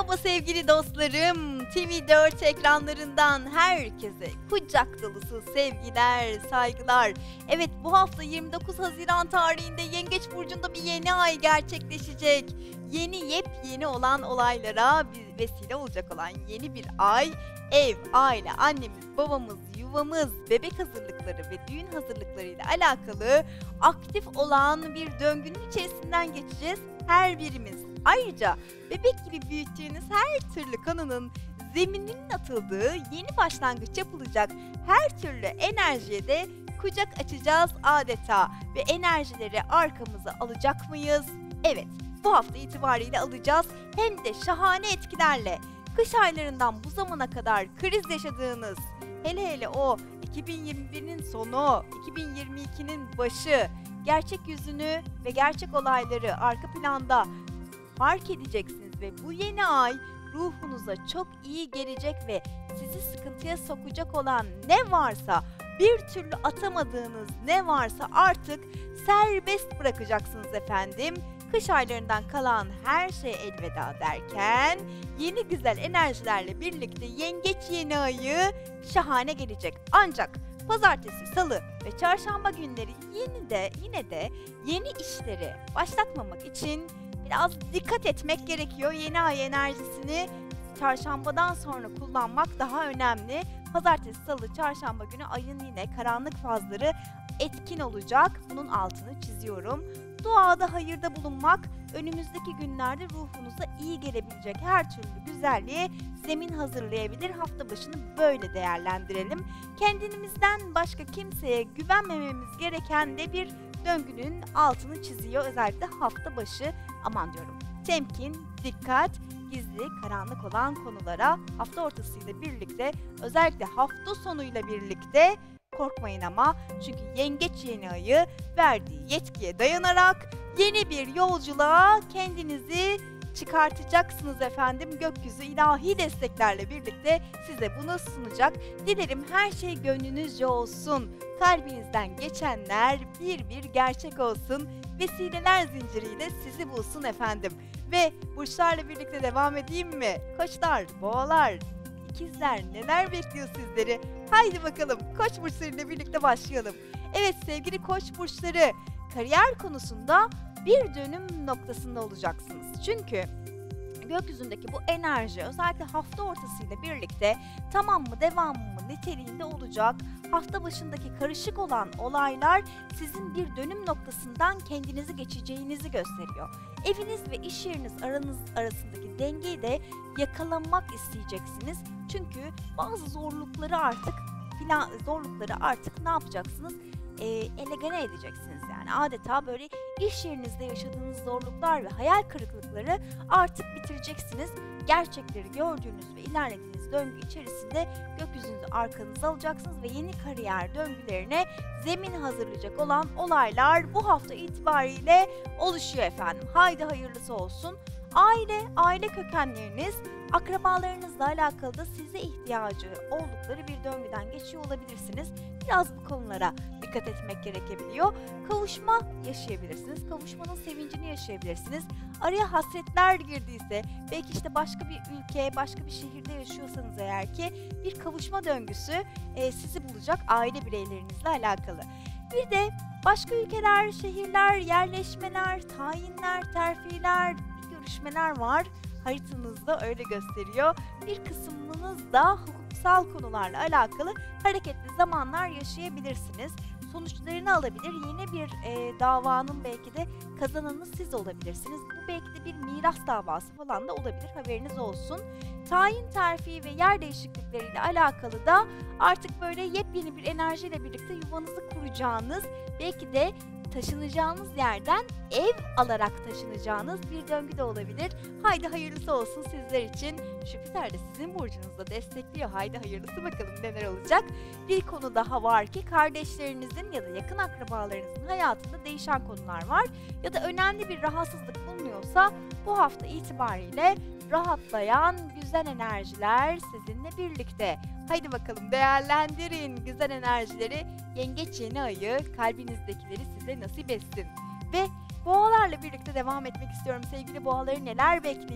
Merhaba sevgili dostlarım. TV4 ekranlarından herkese kucak dolusu sevgiler, saygılar. Evet, bu hafta 29 Haziran tarihinde Yengeç Burcu'nda bir yeni ay gerçekleşecek. Yepyeni olan olaylara bir vesile olacak olan yeni bir ay. Ev, aile, annemiz, babamız, yuvamız, bebek hazırlıkları ve düğün hazırlıklarıyla alakalı aktif olan bir döngünün içerisinden geçeceğiz her birimiz. Ayrıca bebek gibi büyüttüğünüz her türlü konunun zemininin atıldığı yeni başlangıç yapılacak her türlü enerjiye de kucak açacağız adeta ve enerjileri arkamıza alacak mıyız? Evet, bu hafta itibariyle alacağız, hem de şahane etkilerle. Kış aylarından bu zamana kadar kriz yaşadığınız, hele o 2021'in sonu, 2022'nin başı, gerçek yüzünü ve gerçek olayları arka planda fark edeceksiniz ve bu yeni ay ruhunuza çok iyi gelecek ve sizi sıkıntıya sokacak olan ne varsa, bir türlü atamadığınız ne varsa artık serbest bırakacaksınız efendim. Kış aylarından kalan her şey elveda derken yeni güzel enerjilerle birlikte Yengeç yeni ayı şahane gelecek. Ancak pazartesi, salı ve çarşamba günleri yine de yeni işleri başlatmamak için biraz dikkat etmek gerekiyor. Yeni ay enerjisini çarşambadan sonra kullanmak daha önemli. Pazartesi, salı, çarşamba günü ayın yine karanlık fazları etkin olacak. Bunun altını çiziyorum. Duada, hayırda bulunmak önümüzdeki günlerde ruhunuza iyi gelebilecek her türlü güzelliğe zemin hazırlayabilir. Hafta başını böyle değerlendirelim. Kendimizden başka kimseye güvenmememiz gereken de bir döngünün altını çiziyor. Özellikle hafta başı, aman diyorum, temkin, dikkat, gizli, karanlık olan konulara hafta ortasıyla birlikte, özellikle hafta sonuyla birlikte korkmayın ama, çünkü Yengeç yeni ayı verdiği yetkiye dayanarak yeni bir yolculuğa kendinizi çıkartacaksınız efendim. Gökyüzü ilahi desteklerle birlikte size bunu sunacak. Dilerim her şey gönlünüzce olsun. Kalbinizden geçenler bir bir gerçek olsun. Vesileler zinciriyle sizi bulsun efendim. Ve burçlarla birlikte devam edeyim mi? Koçlar, boğalar, ikizler, neler bekliyor sizleri? Haydi bakalım Koç burçlarıyla birlikte başlayalım. Evet sevgili Koç burçları, kariyer konusunda bir dönüm noktasında olacaksınız. Çünkü gökyüzündeki bu enerji özellikle hafta ortasıyla birlikte tamam mı devam mı niteliğinde olacak. Hafta başındaki karışık olan olaylar sizin bir dönüm noktasından kendinizi geçeceğinizi gösteriyor. Eviniz ve iş yeriniz arasındaki dengeyi de yakalamak isteyeceksiniz. Çünkü bazı zorlukları artık ne yapacaksınız? Elegane edeceksiniz yani. Adeta böyle iş yerinizde yaşadığınız zorluklar ve hayal kırıklıkları artık bitireceksiniz. Gerçekleri gördüğünüz ve ilerlediğiniz döngü içerisinde gökyüzünüzü arkanıza alacaksınız ve yeni kariyer döngülerine zemin hazırlayacak olan olaylar bu hafta itibariyle oluşuyor efendim. Haydi hayırlısı olsun. Aile kökenleriniz, akrabalarınızla alakalı da size ihtiyacı oldukları bir döngüden geçiyor olabilirsiniz. Biraz bu konulara dikkat etmek gerekebiliyor. Kavuşma yaşayabilirsiniz. Kavuşmanın sevincini yaşayabilirsiniz. Araya hasretler girdiyse, belki işte başka bir ülke, başka bir şehirde yaşıyorsanız eğer ki bir kavuşma döngüsü sizi bulacak aile bireylerinizle alakalı. Bir de başka ülkeler, şehirler, yerleşmeler, tayinler, terfiler, görüşmeler var. Haritanızda öyle gösteriyor. Bir kısmınız da hukuksal konularla alakalı hareketli zamanlar yaşayabilirsiniz. Sonuçlarını alabilir. Yeni bir davanın belki de kazananı siz olabilirsiniz. Bu belki de bir miras davası falan da olabilir. Haberiniz olsun. Tayin, terfi ve yer değişiklikleriyle alakalı da artık böyle yepyeni bir enerjiyle birlikte yuvanızı kuracağınız, belki de taşınacağınız yerden ev alarak taşınacağınız bir döngü de olabilir. Haydi hayırlısı olsun sizler için. Jüpiter de sizin burcunuzda destekliyor. Haydi hayırlısı, bakalım neler olacak. Bir konu daha var ki kardeşlerinizin ya da yakın akrabalarınızın hayatında değişen konular var. Ya da önemli bir rahatsızlık bulunuyorsa bu hafta itibariyle rahatlayan güzel enerjiler sizinle birlikte. Haydi bakalım değerlendirin güzel enerjileri. Yengeç yeni ayı kalbinizdekileri size nasip etsin. Ve boğalarla birlikte devam etmek istiyorum. Sevgili boğaları neler bekliyor?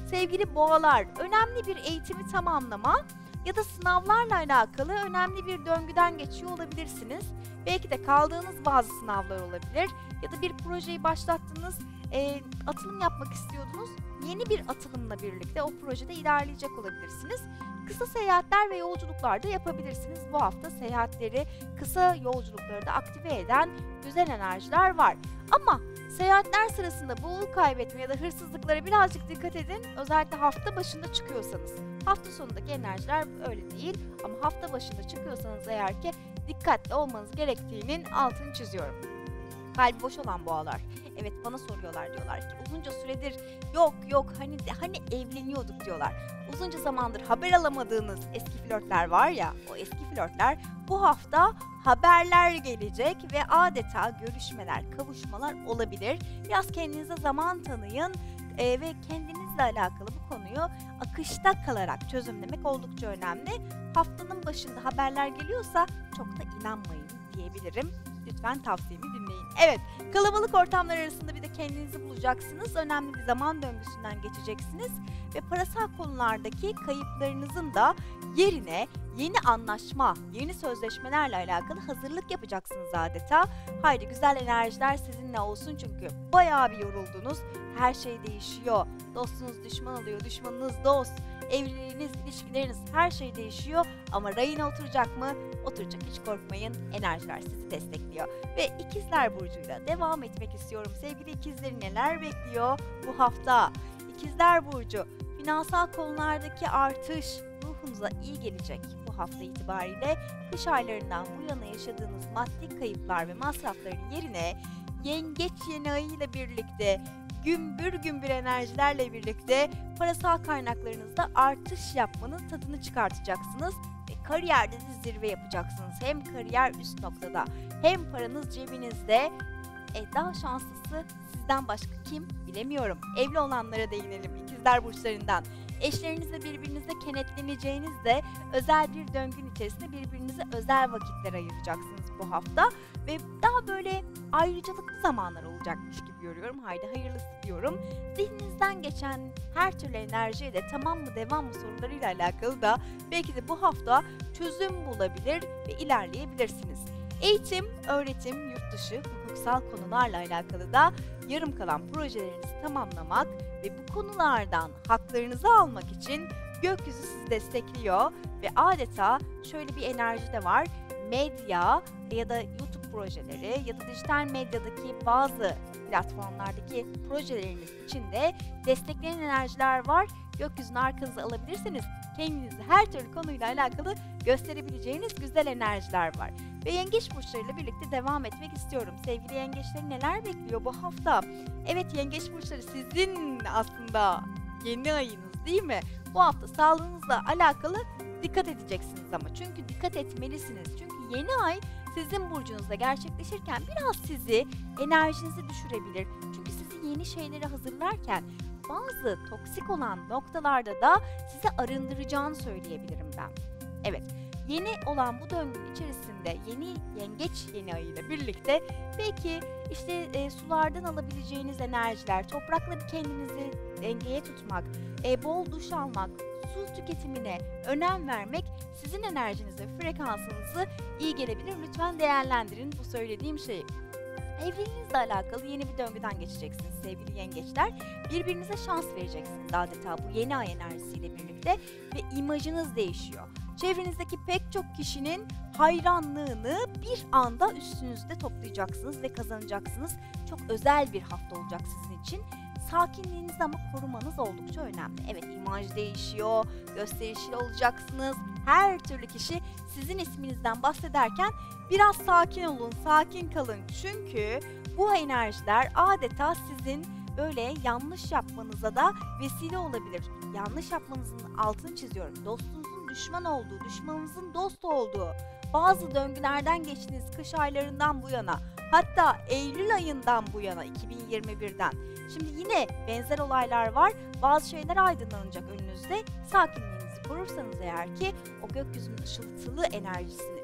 Sevgili boğalar, önemli bir eğitimi tamamlama ya da sınavlarla alakalı önemli bir döngüden geçiyor olabilirsiniz. Belki de kaldığınız bazı sınavlar olabilir ya da bir projeyi başlattınız, atılım yapmak istiyordunuz. Yeni bir atılımla birlikte o projede ilerleyecek olabilirsiniz. Kısa seyahatler ve yolculuklar da yapabilirsiniz. Bu hafta seyahatleri, kısa yolculukları da aktive eden güzel enerjiler var. Ama seyahatler sırasında boğulu kaybetme ya da hırsızlıklara birazcık dikkat edin. Özellikle hafta başında çıkıyorsanız. Hafta sonundaki enerjiler öyle değil ama hafta başında çıkıyorsanız eğer ki dikkatli olmanız gerektiğinin altını çiziyorum. Kalbi boş olan boğalar. Evet, bana soruyorlar, diyorlar ki uzunca süredir yok hani evleniyorduk diyorlar. Uzunca zamandır haber alamadığınız eski flörtler var ya, o eski flörtler bu hafta haberler gelecek ve adeta görüşmeler, kavuşmalar olabilir. Biraz kendinize zaman tanıyın ve kendinizle alakalı bu konuyu akışta kalarak çözümlemek oldukça önemli. Haftanın başında haberler geliyorsa çok da inanmayın diyebilirim. Lütfen tavsiyemi dinleyin. Evet, kalabalık ortamlar arasında bir de kendinizi bulacaksınız. Önemli bir zaman döngüsünden geçeceksiniz. Ve parasal konulardaki kayıplarınızın da yerine yeni anlaşma, yeni sözleşmelerle alakalı hazırlık yapacaksınız adeta. Haydi güzel enerjiler sizinle olsun çünkü bayağı bir yoruldunuz. Her şey değişiyor. Dostunuz düşman oluyor, düşmanınız dost. Evliliğiniz, ilişkileriniz, her şey değişiyor ama rayına oturacak mı? Oturacak, hiç korkmayın. Enerjiler sizi destekliyor. Ve İkizler Burcu'yla devam etmek istiyorum. Sevgili ikizleri, neler bekliyor bu hafta? İkizler Burcu, finansal konulardaki artış ruhunuza iyi gelecek bu hafta itibariyle. Kış aylarından bu yana yaşadığınız maddi kayıplar ve masrafların yerine Yengeç yeni ayıyla birlikte gümbür gümbür enerjilerle birlikte parasal kaynaklarınızda artış yapmanın tadını çıkartacaksınız ve kariyerde de zirve yapacaksınız. Hem kariyer üst noktada hem paranız cebinizde. Daha şanslısı sizden başka kim bilemiyorum. Evli olanlara değinelim ikizler burçlarından. Eşlerinizle birbirinize kenetleneceğinizde özel bir döngün içerisinde birbirinize özel vakitler ayıracaksınız bu hafta. Ve daha böyle ayrıcalıklı zamanlar olacakmış gibi görüyorum. Haydi hayırlısı diyorum. Zihninizden geçen her türlü enerjiye de tamam mı devam mı sorularıyla alakalı da belki de bu hafta çözüm bulabilir ve ilerleyebilirsiniz. Eğitim, öğretim, yurt dışı, hukuksal konularla alakalı da yarım kalan projelerinizi tamamlamak ve bu konulardan haklarınızı almak için gökyüzü sizi destekliyor ve adeta şöyle bir enerji de var. Medya ya da YouTube projeleri ya da dijital medyadaki bazı platformlardaki projeleriniz için de destekleyen enerjiler var. Gökyüzünü arkanıza alabilirsiniz. Kendinizi her türlü konuyla alakalı gösterebileceğiniz güzel enerjiler var. Ve yengeç burçlarıyla birlikte devam etmek istiyorum. Sevgili yengeçleri, neler bekliyor bu hafta? Evet, yengeç burçları sizin aslında yeni ayınız değil mi? Bu hafta sağlığınızla alakalı dikkat edeceksiniz ama. Çünkü dikkat etmelisiniz. Çünkü yeni ay sizin burcunuzda gerçekleşirken biraz sizi, enerjinizi düşürebilir. Çünkü sizi yeni şeylere hazırlarken bazı toksik olan noktalarda da sizi arındıracağını söyleyebilirim ben. Evet, yeni olan bu döngünün içerisinde yeni yengeç yeni ayıyla birlikte belki işte sulardan alabileceğiniz enerjiler, toprakla bir kendinizi dengeye tutmak, bol duş almak, su tüketimine önem vermek sizin enerjinize, frekansınızı iyi gelebilir. Lütfen değerlendirin bu söylediğim şeyi. Evliliğinizle alakalı yeni bir döngüden geçeceksiniz sevgili yengeçler. Birbirinize şans vereceksiniz adeta bu yeni ay enerjisiyle birlikte ve imajınız değişiyor. Çevrenizdeki pek çok kişinin hayranlığını bir anda üstünüzde toplayacaksınız ve kazanacaksınız. Çok özel bir hafta olacak sizin için. Sakinliğinizi ama korumanız oldukça önemli. Evet, imaj değişiyor, gösterişli olacaksınız. Her türlü kişi sizin isminizden bahsederken biraz sakin olun, sakin kalın. Çünkü bu enerjiler adeta sizin böyle yanlış yapmanıza da vesile olabilir. Yanlış yapmanızın altını çiziyorum. Dostunuzun düşman olduğu, düşmanınızın dost olduğu bazı döngülerden geçtiğiniz kış aylarından bu yana, hatta Eylül ayından bu yana 2021'den. Şimdi yine benzer olaylar var. Bazı şeyler aydınlanacak önünüzde. Sakinliğinizi korursanız eğer ki o gökyüzünün ışıltılı enerjisini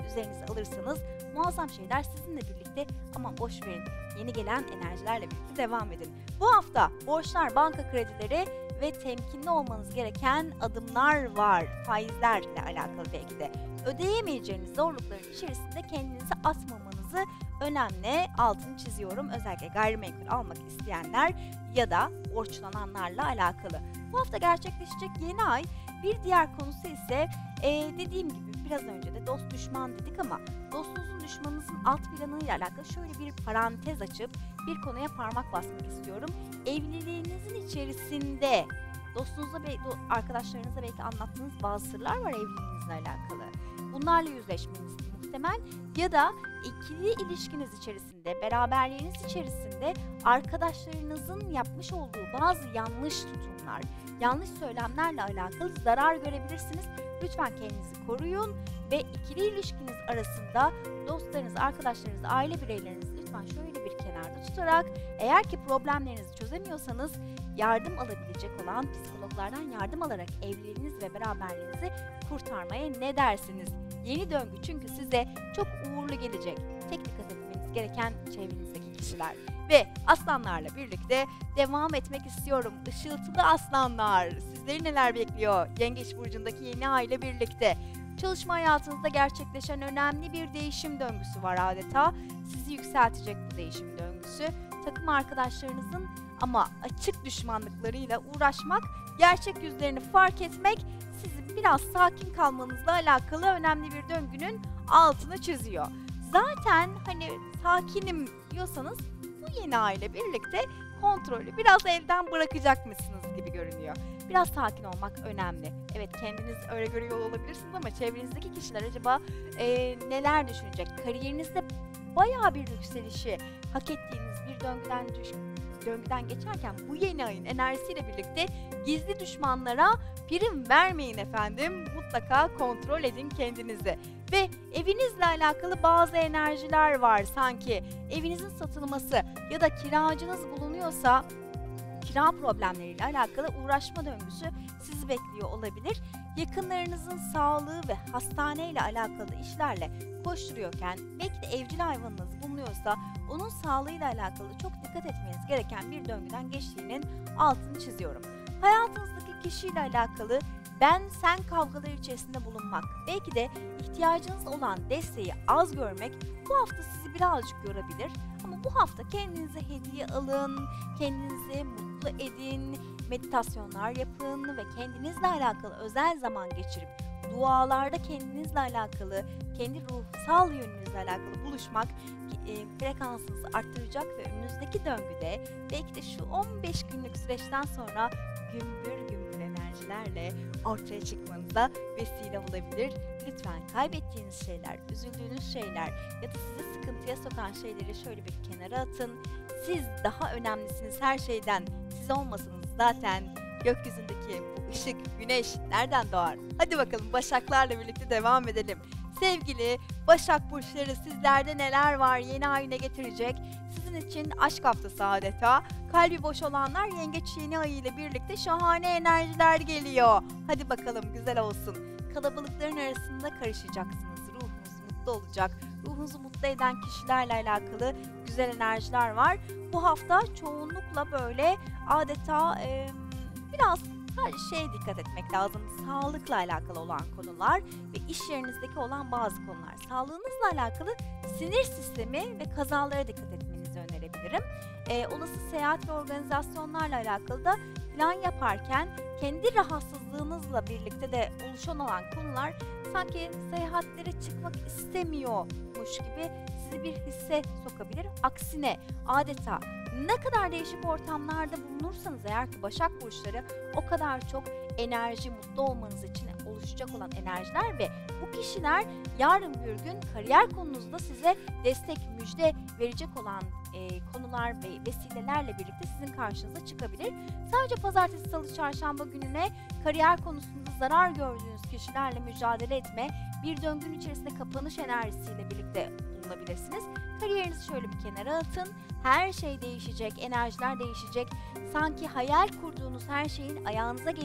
üzerinize alırsanız muazzam şeyler sizinle birlikte, ama boş verin, yeni gelen enerjilerle birlikte devam edin. Bu hafta borçlar, banka kredileri ve temkinli olmanız gereken adımlar var. Faizlerle alakalı belki de. Ödeyemeyeceğiniz zorlukların içerisinde kendinizi atmamanızı önemli. Altını çiziyorum. Özellikle gayrimenkul almak isteyenler ya da borçlananlarla alakalı. Bu hafta gerçekleşecek yeni ay. Bir diğer konusu ise dediğim gibi biraz önce de dost düşman dedik, ama dostunuzun düşmanınızın alt planıyla alakalı şöyle bir parantez açıp bir konuya parmak basmak istiyorum. Evliliğinizin içerisinde dostunuza ve arkadaşlarınıza belki anlattığınız bazı sırlar var evliliğinizle alakalı. Bunlarla yüzleşmeniz muhtemel, ya da ikili ilişkiniz içerisinde, beraberliğiniz içerisinde arkadaşlarınızın yapmış olduğu bazı yanlış tutumlar, yanlış söylemlerle alakalı zarar görebilirsiniz. Lütfen kendinizi koruyun ve ikili ilişkiniz arasında dostlarınızı, arkadaşlarınızı, aile bireylerinizi lütfen şöyle bir kenarda tutarak, eğer ki problemlerinizi çözemiyorsanız yardım alabilecek olan psikologlardan yardım alarak evliliğiniz ve beraberliğinizi kurtarmaya ne dersiniz? Yeni döngü çünkü size çok uğurlu gelecek. Tek dikkat etmeniz gereken çevrenizdeki kişiler. Ve aslanlarla birlikte devam etmek istiyorum. Işıltılı aslanlar, sizleri neler bekliyor? Yengeç burcundaki yeni ay ile birlikte. Çalışma hayatınızda gerçekleşen önemli bir değişim döngüsü var adeta. Sizi yükseltecek bu değişim döngüsü. Takım arkadaşlarınızın ama açık düşmanlıklarıyla uğraşmak, gerçek yüzlerini fark etmek sizin biraz sakin kalmanızla alakalı önemli bir döngünün altını çiziyor. Zaten hani sakinim diyorsanız bu yeni ay ile birlikte kontrolü biraz elden bırakacakmışsınız gibi görünüyor. Biraz sakin olmak önemli. Evet, kendiniz öyle görüyor olabilirsiniz ama çevrenizdeki kişiler acaba neler düşünecek? Kariyerinizde bayağı bir yükselişi hak ettiğiniz bir döngüden geçerken bu yeni ayın enerjisiyle birlikte gizli düşmanlara prim vermeyin efendim. Mutlaka kontrol edin kendinizi. Ve evinizle alakalı bazı enerjiler var sanki. Evinizin satılması ya da kiracınız bulunuyorsa kira problemleriyle alakalı uğraşma döngüsü sizi bekliyor olabilir. Yakınlarınızın sağlığı ve hastaneyle alakalı işlerle koşturuyorken belki de evcil hayvanınız bulunuyorsa onun sağlığıyla alakalı çok dikkat etmeniz gereken bir döngüden geçtiğinin altını çiziyorum. Hayatınızdaki kişiyle alakalı ben-sen kavgaları içerisinde bulunmak, belki de ihtiyacınız olan desteği az görmek bu hafta sizi birazcık yorabilir. Ama bu hafta kendinize hediye alın, kendinizi mutlu edin, meditasyonlar yapın ve kendinizle alakalı özel zaman geçirip dualarda kendinizle alakalı, kendi ruhsal yönünüzle alakalı buluşmak frekansınızı arttıracak ve önünüzdeki döngüde belki de şu 15 günlük süreçten sonra gümbür gümbür enerjilerle ortaya çıkmanıza vesile olabilir. Lütfen kaybettiğiniz şeyler, üzüldüğünüz şeyler ya da sizi sıkıntıya sokan şeyleri şöyle bir kenara atın. Siz daha önemlisiniz her şeyden. Siz olmasanız zaten gökyüzündeki bu ışık, güneş nereden doğar? Hadi bakalım Başaklarla birlikte devam edelim. Sevgili Başak burçları, sizlerde neler var? Yeni ay ne getirecek? Sizin için aşk haftası adeta. Kalbi boş olanlar yengeç yeni ayı ile birlikte şahane enerjiler geliyor. Hadi bakalım güzel olsun. Kalabalıkların arasında karışacaksınız. Ruhunuz mutlu olacak. Ruhunuzu mutlu eden kişilerle alakalı güzel enerjiler var. Bu hafta çoğunlukla böyle adeta biraz sadece şeye dikkat etmek lazım. Sağlıkla alakalı olan konular ve iş yerinizdeki olan bazı konular. Sağlığınızla alakalı sinir sistemi ve kazalara dikkat etmenizi önerebilirim. Olası seyahat ve organizasyonlarla alakalı da plan yaparken kendi rahatsızlığınızla birlikte de oluşan olan konular sanki seyahatlere çıkmak istemiyormuş gibi sizi bir hisse sokabilir. Aksine adeta ne kadar değişik ortamlarda bulunursanız eğer ki Başak burçları o kadar çok enerji, mutlu olmanız için oluşacak olan enerjiler ve bu kişiler yarın bir gün kariyer konunuzda size destek, müjde verecek olan konular ve vesilelerle birlikte sizin karşınıza çıkabilir. Sadece pazartesi, salı, çarşamba gününe kariyer konusunda zarar gördüğünüz kişilerle mücadele etme, bir döngünün içerisinde kapanış enerjisiyle birlikte bulunabilirsiniz. Kariyerinizi şöyle bir kenara atın. Her şey değişecek, enerjiler değişecek. Sanki hayal kurduğunuz her şeyin ayağınıza gelecek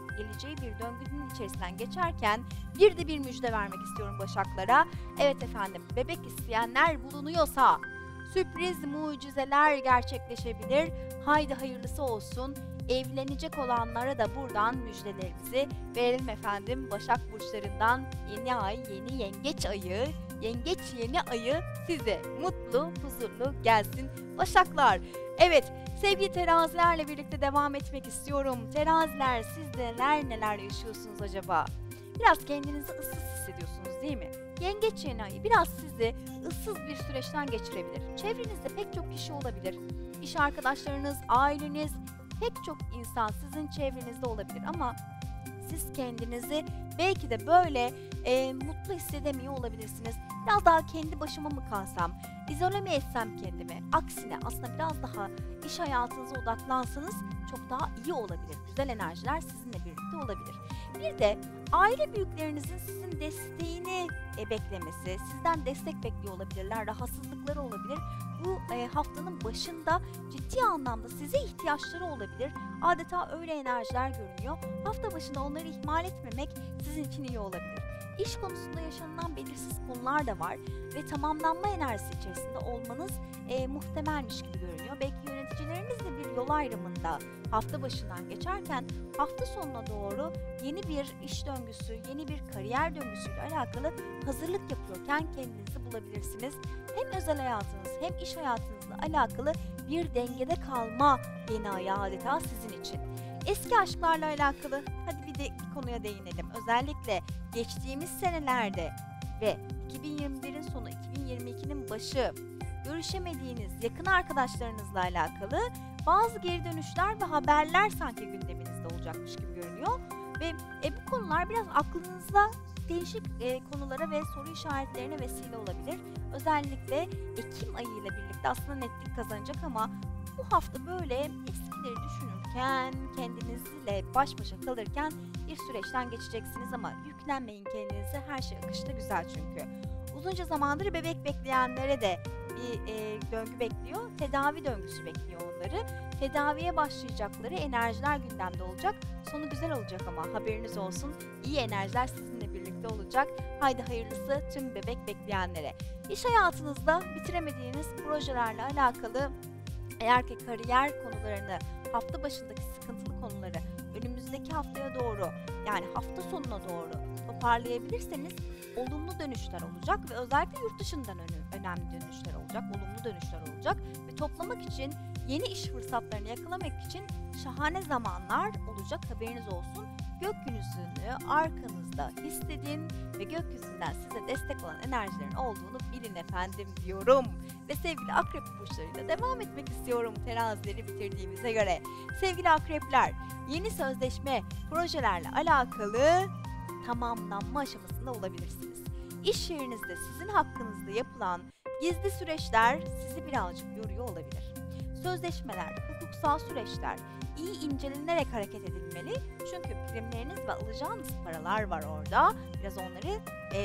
geleceği bir döngünün içerisinden geçerken bir de bir müjde vermek istiyorum Başaklara. Evet efendim, bebek isteyenler bulunuyorsa sürpriz mucizeler gerçekleşebilir. Haydi hayırlısı olsun. Evlenecek olanlara da buradan müjdelerimizi verelim efendim. Başak burçlarından yeni ay, yeni yengeç ayı, yengeç yeni ayı size mutlu, huzurlu gelsin Başaklar. Evet, sevgili terazilerle birlikte devam etmek istiyorum. Teraziler, siz neler yaşıyorsunuz acaba? Biraz kendinizi ıssız hissediyorsunuz değil mi? Yengeç yeni ayı biraz sizi ıssız bir süreçten geçirebilir. Çevrenizde pek çok kişi olabilir. İş arkadaşlarınız, aileniz, pek çok insan sizin çevrenizde olabilir ama siz kendinizi belki de böyle mutlu hissedemiyor olabilirsiniz. Biraz daha kendi başıma mı kalsam, izole mi etsem kendimi? Aksine aslında biraz daha iş hayatınıza odaklansanız çok daha iyi olabilir. Güzel enerjiler sizinle birlikte olabilir. Bir de aile büyüklerinizin sizin desteğini beklemesi, sizden destek bekliyor olabilirler, rahatsızlıkları olabilir. Bu haftanın başında ciddi anlamda size ihtiyaçları olabilir. Adeta öyle enerjiler görünüyor. Hafta başında onları ihmal etmemek sizin için iyi olabilir. İş konusunda yaşanılan belirsiz konular da var ve tamamlanma enerjisi içerisinde olmanız muhtemelmiş gibi görünüyor. Belki yöneticilerinizle bir yol ayrımında hafta başından geçerken hafta sonuna doğru yeni bir iş döngüsü, yeni bir kariyer döngüsüyle alakalı hazırlık yapıyorken kendinizi bulabilirsiniz. Hem özel hayatınız hem iş hayatınızla alakalı bir dengede kalma yeni ay adeta sizin için. Eski aşklarla alakalı hadi bir konuya değinelim. Özellikle geçtiğimiz senelerde ve 2021'in sonu 2022'nin başı görüşemediğiniz yakın arkadaşlarınızla alakalı bazı geri dönüşler ve haberler sanki gündeminizde olacakmış gibi görünüyor. Ve bu konular biraz aklınızda değişik konulara ve soru işaretlerine vesile olabilir. Özellikle Ekim ayı ile birlikte aslında netlik kazanacak ama bu hafta böyle eskileri düşünürken, kendinizle baş başa kalırken bir süreçten geçeceksiniz ama yüklenmeyin kendinize, her şey akışta güzel çünkü. Uzunca zamandır bebek bekleyenlere de bir döngü bekliyor, tedavi döngüsü bekliyor onları. Tedaviye başlayacakları enerjiler gündemde olacak, sonu güzel olacak ama haberiniz olsun, iyi enerjiler sizinle birlikte olacak. Haydi hayırlısı tüm bebek bekleyenlere. İş hayatınızda bitiremediğiniz projelerle alakalı eğer ki kariyer konularını, hafta başındaki sıkıntılı konuları önümüzdeki haftaya doğru, yani hafta sonuna doğru toparlayabilirseniz olumlu dönüşler olacak ve özellikle yurt dışından önemli dönüşler olacak, olumlu dönüşler olacak ve toplamak için, yeni iş fırsatlarını yakalamak için şahane zamanlar olacak, haberiniz olsun. Gökyüzünü arkanızda hissedin ve gökyüzünden size destek olan enerjilerin olduğunu bilin efendim diyorum. Ve sevgili akrep burçlarıyla devam etmek istiyorum terazileri bitirdiğimize göre. Sevgili akrepler, yeni sözleşme, projelerle alakalı tamamlanma aşamasında olabilirsiniz. İş yerinizde sizin hakkınızda yapılan gizli süreçler sizi birazcık yoruyor olabilir. Sözleşmeler, hukuksal süreçler iyi incelenerek hareket edilmeli. Çünkü primleriniz ve alacağınız paralar var orada. Biraz onları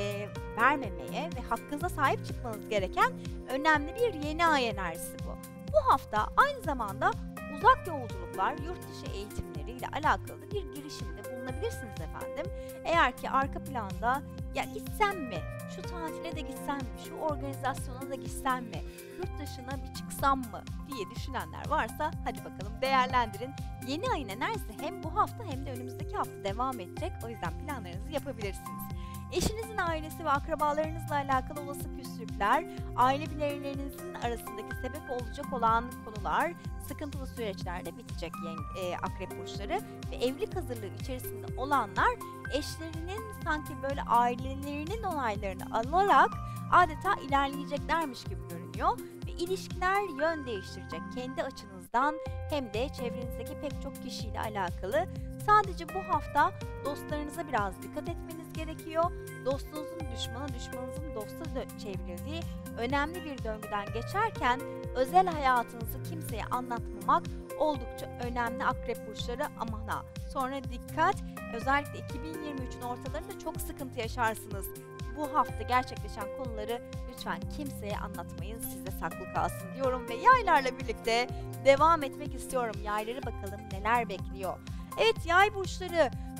vermemeye ve hakkınıza sahip çıkmanız gereken önemli bir yeni ay enerjisi bu. Bu hafta aynı zamanda uzak yolculuklar, yurt dışı eğitimleriyle alakalı bir girişimde bulunabilirsiniz efendim. Eğer ki arka planda ya gitsem mi, şu tatile de gitsem mi, şu organizasyona da gitsem mi, yurt dışına bir çıksam mı diye düşünenler varsa hadi bakalım değerlendirin. Yeni ayın enerjisi hem bu hafta hem de önümüzdeki hafta devam edecek. O yüzden planlarınızı yapabilirsiniz. Eşinizin ailesi ve akrabalarınızla alakalı olası küslükler, aile bireylerinizin arasındaki sebep olacak olan konular, sıkıntılı süreçlerde bitecek akrep burçları ve evlilik hazırlığı içerisinde olanlar eşlerinin sanki böyle ailelerinin onaylarını alarak adeta ilerleyeceklermiş gibi görünüyor ve ilişkiler yön değiştirecek kendi açınızdan hem de çevrenizdeki pek çok kişiyle alakalı. Sadece bu hafta dostlarınıza biraz dikkat etmeniz gerekiyor. Dostunuzun düşmanı, düşmanınızın dostu çevrildiği önemli bir döngüden geçerken özel hayatınızı kimseye anlatmamak oldukça önemli akrep burçları, aman ha. Sonra dikkat, özellikle 2023'ün ortalarında çok sıkıntı yaşarsınız. Bu hafta gerçekleşen konuları lütfen kimseye anlatmayın, size saklı kalsın diyorum ve yaylarla birlikte devam etmek istiyorum. Yayları bakalım neler bekliyor. Evet yay burçları,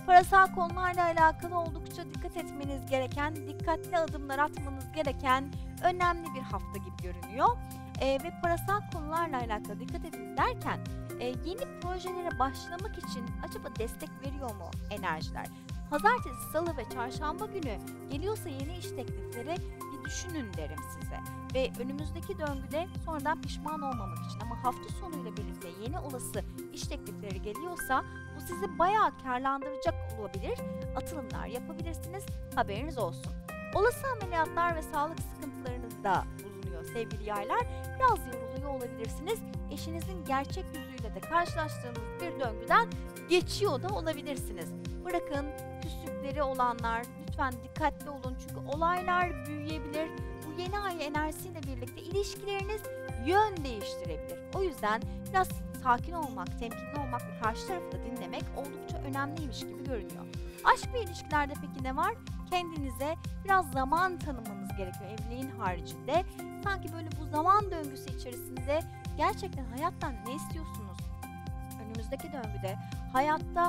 Parasal konularla alakalı oldukça dikkat etmeniz gereken, dikkatli adımlar atmanız gereken önemli bir hafta gibi görünüyor. Ve parasal konularla alakalı dikkat edin derken yeni projelere başlamak için acaba destek veriyor mu enerjiler? Pazartesi, salı ve çarşamba günü geliyorsa yeni iş teklifleri bir düşünün derim size. Ve önümüzdeki döngüde sonradan pişman olmamak için, ama hafta sonuyla birlikte yeni olası iş teklifleri geliyorsa bu sizi bayağı kârlandıracak olabilir. Atılımlar yapabilirsiniz, haberiniz olsun. Olası ameliyatlar ve sağlık sıkıntılarınız da bulunuyor sevgili yaylar. Biraz yoruluyor olabilirsiniz. Eşinizin gerçek yüzüyle de karşılaştığınız bir döngüden geçiyor da olabilirsiniz. Bırakın küslükleri olanlar, lütfen dikkatli olun çünkü olaylar büyüyebilir. Bu yeni ay enerjisiyle birlikte ilişkileriniz yön değiştirebilir. O yüzden biraz sakin olmak, temkinli olmak ve karşı tarafı da dinlemek oldukça önemliymiş gibi görünüyor. Aşk ve ilişkilerde peki ne var? Kendinize biraz zaman tanımanız gerekiyor evliliğin haricinde. Sanki böyle bu zaman döngüsü içerisinde gerçekten hayattan ne istiyorsunuz? Önümüzdeki döngüde hayatta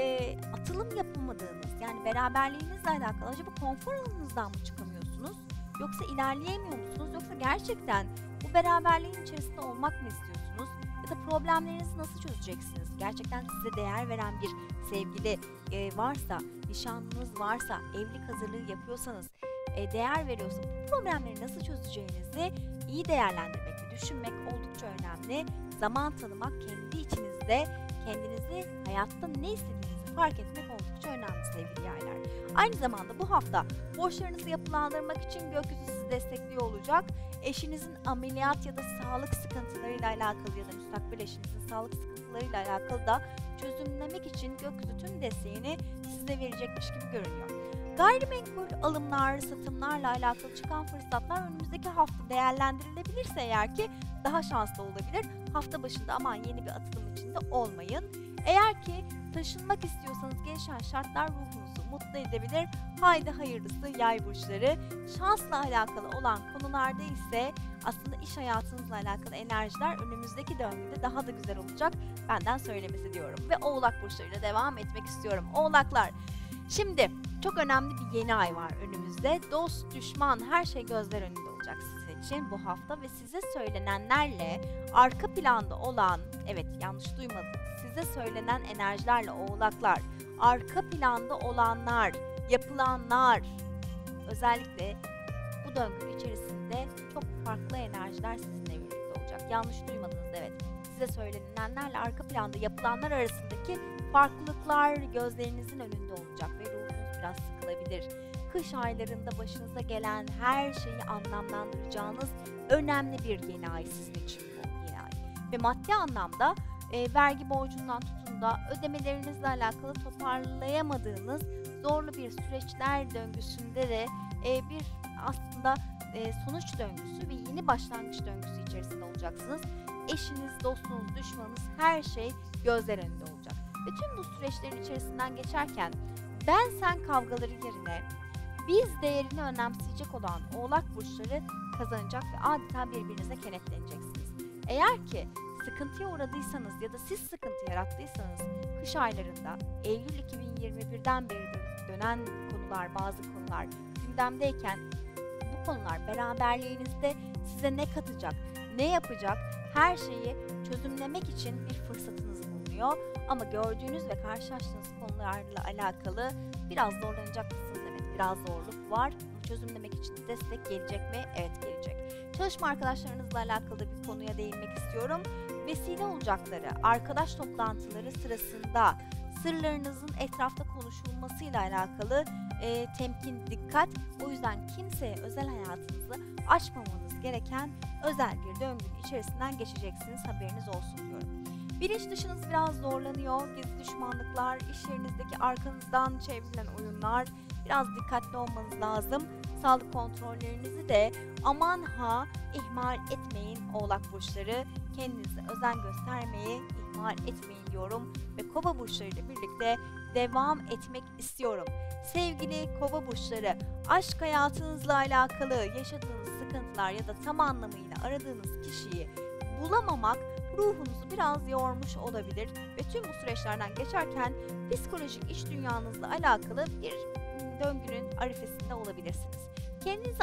atılım yapamadığınız, yani beraberliğinizle alakalı acaba konfor alanınızdan mı çıkamıyorsunuz? Yoksa ilerleyemiyor musunuz? Yoksa gerçekten bu beraberliğin içerisinde olmak mı istiyorsunuz? Ya da problemlerinizi nasıl çözeceksiniz? Gerçekten size değer veren bir sevgili varsa, nişanlınız varsa, evlilik hazırlığı yapıyorsanız, değer veriyorsa bu problemleri nasıl çözeceğinizi iyi değerlendirmek ve düşünmek oldukça önemli. Zaman tanımak, kendi içinizde kendinizi, hayatta ne istediğinizi fark etmek oldukça önemli sevgili yaylar. Aynı zamanda bu hafta borçlarınızı yapılandırmak için gökyüzü sizi destekliyor olacak. Eşinizin ameliyat ya da sağlık sıkıntılarıyla alakalı ya da müstakbel eşinizin sağlık sıkıntılarıyla alakalı da çözümlemek için gökyüzü tüm desteğini size verecekmiş gibi görünüyor. Gayrimenkul alımlar, satımlarla alakalı çıkan fırsatlar önümüzdeki hafta değerlendirilebilirse eğer ki daha şanslı olabilir. Hafta başında aman yeni bir atılım içinde olmayın. Eğer ki taşınmak istiyorsanız gelişen şartlar ruhunuzu mutlu edebilir. Haydi hayırlısı yay burçları. Şansla alakalı olan konularda ise aslında iş hayatınızla alakalı enerjiler önümüzdeki döngüde daha da güzel olacak. Benden söylemesi diyorum. Ve Oğlak burçlarıyla devam etmek istiyorum. Oğlaklar. Şimdi çok önemli bir yeni ay var önümüzde. Dost, düşman, her şey gözler önünde olacak sizin için bu hafta ve size söylenenlerle arka planda olan, evet yanlış duymadınız, size söylenen enerjilerle Oğlaklar, arka planda olanlar, yapılanlar, özellikle bu döngü içerisinde çok farklı enerjiler sizinle birlikte olacak. Yanlış duymadınız, evet. Size söylenenlerle arka planda yapılanlar arasındaki farklılıklar gözlerinizin önünde olacak ve ruhunuz biraz sıkılabilir. Kış aylarında başınıza gelen her şeyi anlamlandıracağınız önemli bir yeni ay sizin için bu yeni ay. Ve maddi anlamda vergi borcundan tutun da ödemelerinizle alakalı toparlayamadığınız zorlu bir süreçler döngüsünde de bir aslında sonuç döngüsü ve yeni başlangıç döngüsü içerisinde olacaksınız. Eşiniz, dostunuz, düşmanınız her şey gözler önünde olacak. Ve tüm bu süreçlerin içerisinden geçerken ben sen kavgaları yerine biz değerini önemseyecek olan Oğlak burçları kazanacak ve adeta birbirinize kenetleneceksiniz. Eğer ki sıkıntıya uğradıysanız ya da siz sıkıntı yarattıysanız kış aylarında Eylül 2021'den beri dönen konular, bazı konular gündemdeyken bu konular beraberliğinizde size ne katacak, ne yapacak, her şeyi çözümlemek için bir fırsatınız bulunuyor. Ama gördüğünüz ve karşılaştığınız konularla alakalı biraz zorlanacak mısınız? Evet, biraz zorluk var. Çözümlemek için destek gelecek mi? Evet, gelecek. Çalışma arkadaşlarınızla alakalı bir konuya değinmek istiyorum. Vesile olacakları, arkadaş toplantıları sırasında sırlarınızın etrafta konuşulmasıyla alakalı temkin, dikkat. O yüzden kimseye özel hayatınızı açmamanız gereken özel bir döngünün içerisinden geçeceksiniz. Haberiniz olsun diyorum. Bilinç dışınız biraz zorlanıyor. Gizli düşmanlıklar, iş yerinizdeki arkanızdan çevrilen oyunlar. Biraz dikkatli olmanız lazım. Sağlık kontrollerinizi de aman ha ihmal etmeyin Oğlak burçları. Kendinize özen göstermeyi ihmal etmeyin diyorum. Ve Kova burçlarıyla birlikte devam etmek istiyorum. Sevgili Kova burçları, aşk hayatınızla alakalı yaşadığınız sıkıntılar ya da tam anlamıyla aradığınız kişiyi bulamamak ruhunuzu biraz yormuş olabilir ve tüm bu süreçlerden geçerken psikolojik iç dünyanızla alakalı bir döngünün arifesinde olabilirsiniz. Kendinizi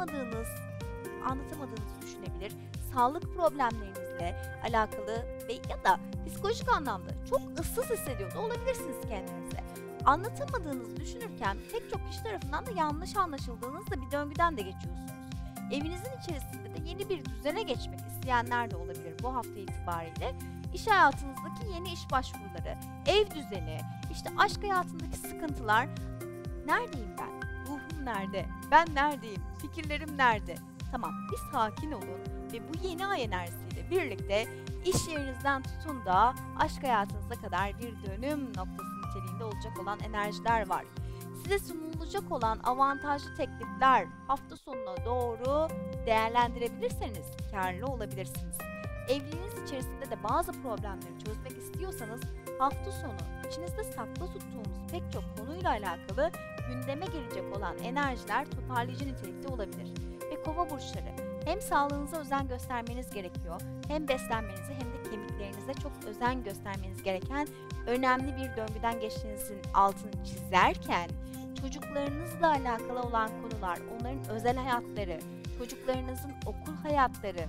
anlatamadığınızı düşünebilir, sağlık problemlerinizle alakalı ve ya da psikolojik anlamda çok ıssız hissediyor da olabilirsiniz kendinize. Anlatamadığınızı düşünürken pek çok kişi tarafından da yanlış anlaşıldığınızda bir döngüden de geçiyorsunuz. Evinizin içerisinde de yeni bir düzene geçmek isteyenler de olabilir bu hafta itibariyle. İş hayatınızdaki yeni iş başvuruları, ev düzeni, işte aşk hayatındaki sıkıntılar. Neredeyim ben? Ruhum nerede? Ben neredeyim? Fikirlerim nerede? Tamam, bir sakin olun ve bu yeni ay enerjisiyle birlikte iş yerinizden tutun da aşk hayatınıza kadar bir dönüm noktası niteliğinde olacak olan enerjiler var. Size sunulacak olan avantajlı teklifler hafta sonuna doğru değerlendirebilirseniz kârlı olabilirsiniz. Evliliğiniz içerisinde de bazı problemleri çözmek istiyorsanız hafta sonu içinizde saklı tuttuğunuz pek çok konuyla alakalı gündeme gelecek olan enerjiler toparlayıcı nitelikte olabilir. Ve kova burçları, hem sağlığınıza özen göstermeniz gerekiyor, hem beslenmenize hem de kemiklerinize çok özen göstermeniz gereken önemli bir döngüden geçtiğinizin altını çizerken çocuklarınızla alakalı olan konular, onların özel hayatları, çocuklarınızın okul hayatları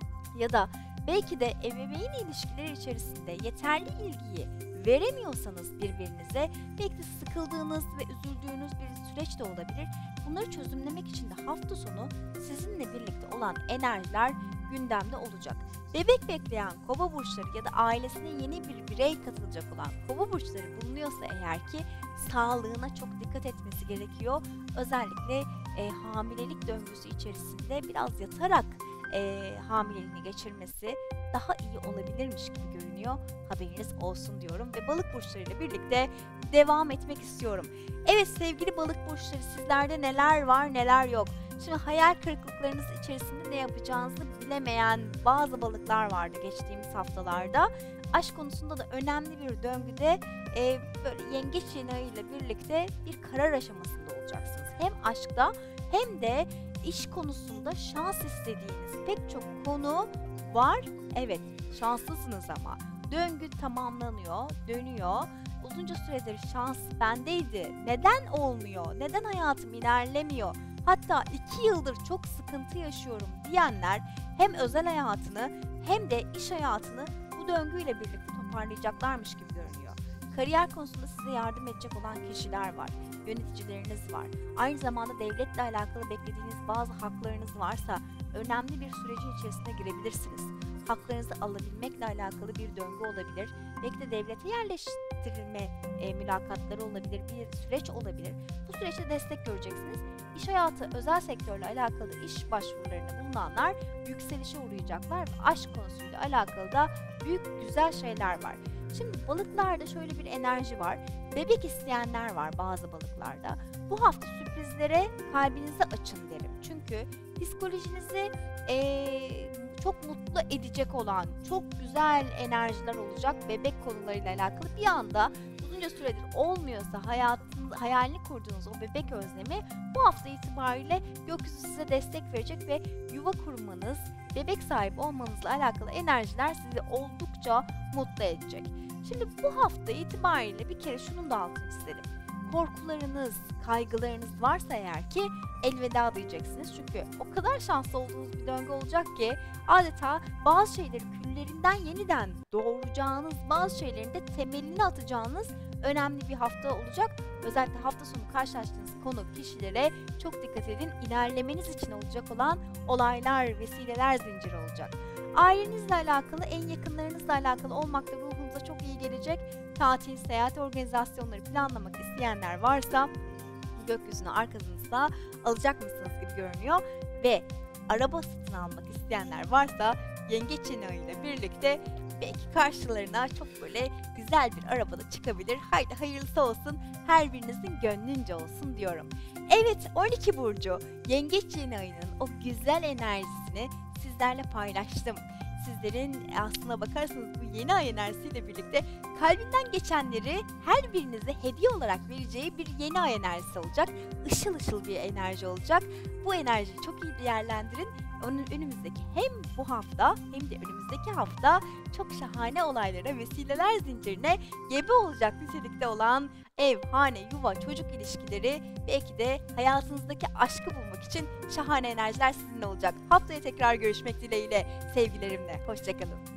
ya da belki de ebeveyn ilişkileri içerisinde yeterli ilgiyi veremiyorsanız birbirinize, belki de sıkıldığınız ve üzüldüğünüz bir süreç de olabilir. Bunları çözümlemek için de hafta sonu sizinle birlikte olan enerjiler gündemde olacak. Bebek bekleyen kova burçları ya da ailesine yeni bir birey katılacak olan kova burçları bulunuyorsa eğer ki sağlığına çok dikkat etmesi gerekiyor. Özellikle hamilelik döngüsü içerisinde biraz yatarak hamileliğini geçirmesi daha iyi olabilirmiş gibi görünüyor. Haberiniz olsun diyorum ve balık burçlarıyla birlikte devam etmek istiyorum. Evet sevgili balık burçları, sizlerde neler var neler yok. Şimdi hayal kırıklıklarınız içerisinde ne yapacağınızı bilemeyen bazı balıklar vardı geçtiğimiz haftalarda. Aşk konusunda da önemli bir döngüde böyle yengeç yeni ayıyla birlikte bir karar aşamasında olacaksınız. Hem aşkta hem de iş konusunda şans istediğiniz pek çok konu var. Evet, şanslısınız ama döngü tamamlanıyor, dönüyor. Uzunca süredir şans bendeydi. Neden olmuyor? Neden hayatım ilerlemiyor? Hatta 2 yıldır çok sıkıntı yaşıyorum diyenler hem özel hayatını hem de iş hayatını bu döngüyle birlikte toparlayacaklarmış gibi görünüyor. Kariyer konusunda size yardım edecek olan kişiler var. Yöneticileriniz var. Aynı zamanda devletle alakalı beklediğiniz bazı haklarınız varsa önemli bir sürecin içerisine girebilirsiniz. Haklarınızı alabilmekle alakalı bir döngü olabilir. Belki de devlete yerleştirilme mülakatları olabilir, bir süreç olabilir. Bu süreçte destek göreceksiniz. İş hayatı, özel sektörle alakalı iş başvurularında bulunanlar yükselişe uğrayacaklar ve aşk konusuyla alakalı da büyük güzel şeyler var. Şimdi balıklarda şöyle bir enerji var. Bebek isteyenler var bazı balıklarda. Bu hafta sürprizlere kalbinizi açın derim. Çünkü psikolojinizi çok mutlu edecek olan çok güzel enerjiler olacak. Bebek konularıyla alakalı bir anda uzunca süredir olmuyorsa hayalini kurduğunuz o bebek özlemi bu hafta itibariyle gökyüzü size destek verecek ve yuva kurmanız, bebek sahibi olmanızla alakalı enerjiler sizi oldukça mutlu edecek. Şimdi bu hafta itibariyle bir kere şunun da altını çizelim. Korkularınız, kaygılarınız varsa eğer ki elveda diyeceksiniz. Çünkü o kadar şanslı olduğunuz bir döngü olacak ki adeta bazı şeyleri küllerinden yeniden doğuracağınız, bazı şeylerin de temelini atacağınız önemli bir hafta olacak. Özellikle hafta sonu karşılaştığınız konu kişilere çok dikkat edin. İlerlemeniz için olacak olan olaylar, vesileler zinciri olacak. Ailenizle alakalı, en yakınlarınızla alakalı olmak da ruhunuza çok iyi gelecek. Tatil, seyahat organizasyonları planlamak isteyenler varsa gökyüzünü arkanızda alacak mısınız gibi görünüyor. Ve araba satın almak isteyenler varsa yengeç yeni ayıyla birlikte belki karşılarına çok böyle güzel bir arabada çıkabilir. Haydi hayırlısı olsun, her birinizin gönlünce olsun diyorum. Evet, 12 burcu yengeç yeni ayının o güzel enerjisini sizlerle paylaştım. Sizlerin aslına bakarsanız bu yeni ay enerjisiyle birlikte kalbinden geçenleri her birinize hediye olarak vereceği bir yeni ay enerjisi olacak. Işıl ışıl bir enerji olacak. Bu enerjiyi çok iyi değerlendirin önümüzdeki hem bu hafta hem de önümüzdeki hafta çok şahane olaylara, vesileler zincirine gebe olacak nitelikte olan ev, hane, yuva, çocuk ilişkileri, belki de hayatınızdaki aşkı bulmak için şahane enerjiler sizinle olacak. Haftaya tekrar görüşmek dileğiyle, sevgilerimle. Hoşça kalın.